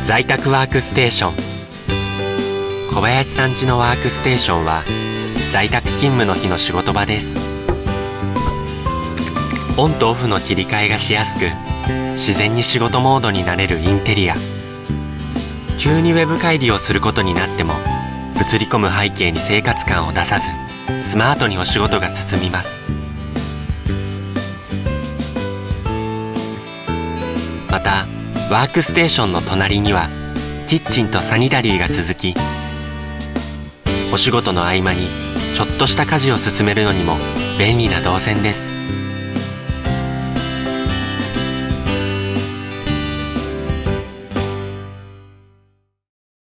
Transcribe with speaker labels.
Speaker 1: 在宅ワークステーション。小林さん家のワークステーションは在宅勤務の日の仕事場です。オンとオフの切り替えがしやすく、自然に仕事モードになれるインテリア。急にウェブ会議をすることになっても、映り込む背景に生活感を出さず、スマートにお仕事が進みます。またワークステーションの隣にはキッチンとサニタリーが続き、お仕事の合間にちょっとした家事を進めるのにも便利な動線です。